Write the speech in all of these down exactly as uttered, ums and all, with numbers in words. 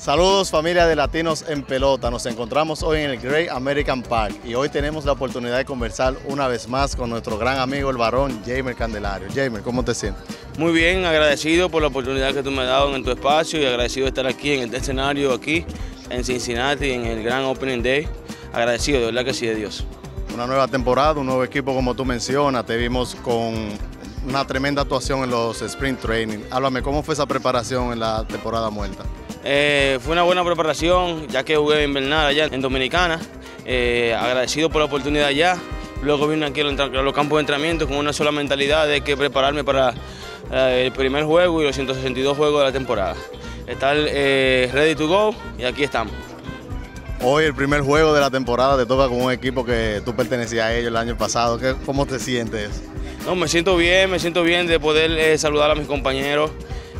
Saludos familia de Latinos en Pelota, nos encontramos hoy en el Great American Park y hoy tenemos la oportunidad de conversar una vez más con nuestro gran amigo el varón Jamer Candelario. Jamer, ¿cómo te sientes? Muy bien, agradecido por la oportunidad que tú me has dado en tu espacio y agradecido de estar aquí en este escenario aquí en Cincinnati en el gran Opening Day. Agradecido, de verdad que sí, de Dios. Una nueva temporada, un nuevo equipo como tú mencionas, te vimos con una tremenda actuación en los Sprint Training. Háblame, ¿cómo fue esa preparación en la temporada muerta? Eh, fue una buena preparación, ya que jugué invernal allá en Dominicana. Eh, agradecido por la oportunidad allá. Luego vine aquí a los campos de entrenamiento con una sola mentalidad de que prepararme para eh, el primer juego y los ciento sesenta y dos juegos de la temporada. Estar eh, ready to go y aquí estamos. Hoy el primer juego de la temporada te toca con un equipo que tú pertenecías a ellos el año pasado. ¿Cómo te sientes? No, me siento bien, me siento bien de poder eh, saludar a mis compañeros.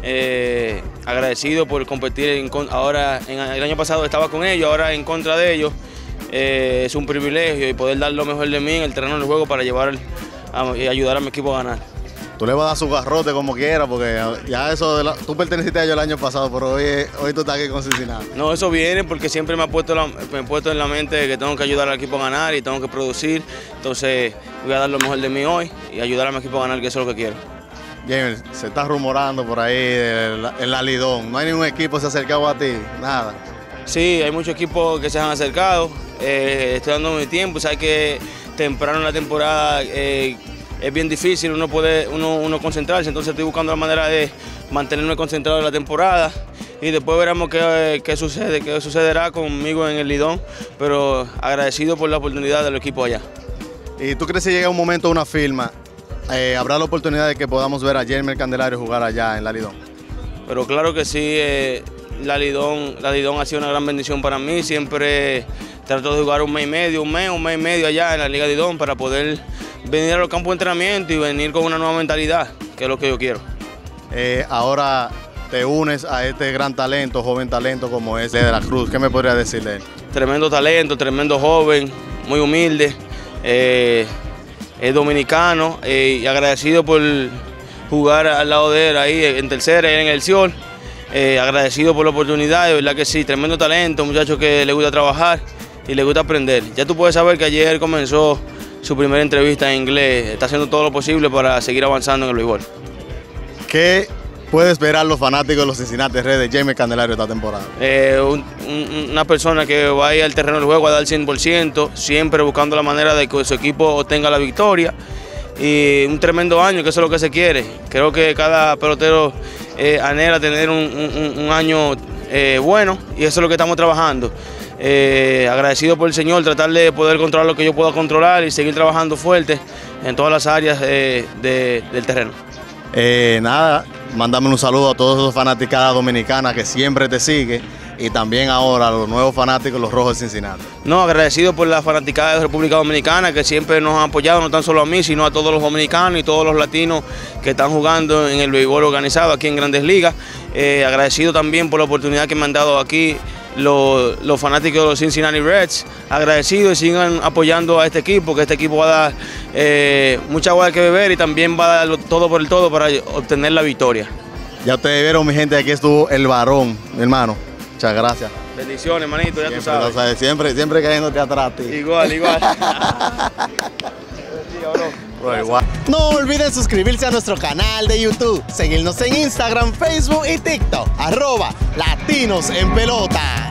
Eh, agradecido por competir en, ahora, en, el año pasado estaba con ellos, ahora en contra de ellos. Eh, es un privilegio y poder dar lo mejor de mí en el terreno del juego para llevar a, y ayudar a mi equipo a ganar. Tú le vas a dar su garrote como quiera, porque ya eso, de la, tú perteneciste a ellos el año pasado, pero hoy, hoy tú estás aquí con Cincinnati. No, eso viene porque siempre me ha puesto, la, me he puesto en la mente que tengo que ayudar al equipo a ganar y tengo que producir. Entonces voy a dar lo mejor de mí hoy y ayudar a mi equipo a ganar, que eso es lo que quiero. Jamer, se está rumorando por ahí en la Lidón. ¿No hay ningún equipo que se ha acercado a ti? Nada. Sí, hay muchos equipos que se han acercado. Eh, estoy dando mi tiempo. Sabes que temprano en la temporada eh, es bien difícil uno, puede, uno, uno concentrarse. Entonces estoy buscando la manera de mantenerme concentrado en la temporada. Y después veremos qué, qué sucede, qué sucederá conmigo en el Lidón. Pero agradecido por la oportunidad del equipo allá. ¿Y tú crees que llega un momento, una firma? Eh, ¿Habrá la oportunidad de que podamos ver a Jamer Candelario jugar allá en la Lidón? Pero claro que sí, eh, la, Lidón, la Lidón ha sido una gran bendición para mí. Siempre trato de jugar un mes y medio, un mes, un mes y medio allá en la Liga Lidón para poder venir a los campos de entrenamiento y venir con una nueva mentalidad, que es lo que yo quiero. Eh, ahora te unes a este gran talento, joven talento como es de la Cruz. ¿Qué me podría decir de él? Tremendo talento, tremendo joven, muy humilde. Eh, Es dominicano eh, y agradecido por jugar al lado de él ahí en tercera y en el Ciol. Eh, agradecido por la oportunidad, de verdad que sí, tremendo talento, un muchacho que le gusta trabajar y le gusta aprender. Ya tú puedes saber que ayer comenzó su primera entrevista en inglés, está haciendo todo lo posible para seguir avanzando en el béisbol. ¿Qué puede esperar los fanáticos de los Cincinnati Reds de Jamer Candelario esta temporada? Eh, un, un, una persona que va a ir al terreno del juego a dar el cien por ciento, siempre buscando la manera de que su equipo obtenga la victoria. Y un tremendo año, que eso es lo que se quiere. Creo que cada pelotero eh, anhela tener un, un, un año eh, bueno y eso es lo que estamos trabajando. Eh, agradecido por el Señor, tratar de poder controlar lo que yo pueda controlar y seguir trabajando fuerte en todas las áreas eh, de, del terreno. Eh, nada, mándame un saludo a todos esos fanaticadas dominicanas que siempre te siguen y también ahora a los nuevos fanáticos, los Rojos de Cincinnati. No, agradecido por la fanaticada de República Dominicana que siempre nos han apoyado, no tan solo a mí, sino a todos los dominicanos y todos los latinos que están jugando en el béisbol organizado aquí en Grandes Ligas. Eh, agradecido también por la oportunidad que me han dado aquí los, los fanáticos de los Cincinnati Reds. Agradecido y sigan apoyando a este equipo, que este equipo va a dar eh, mucha agua que beber y también va a dar todo por el todo para obtener la victoria. Ya ustedes vieron, mi gente, aquí estuvo el varón, mi hermano. Muchas gracias. Bendiciones, hermanito, ya siempre, tú sabes. sabes. Siempre, siempre cayéndote atrás, tío. Igual, igual. Bro, igual. No olviden suscribirse a nuestro canal de YouTube, seguirnos en Instagram, Facebook y TikTok, arroba Latinos en Pelota.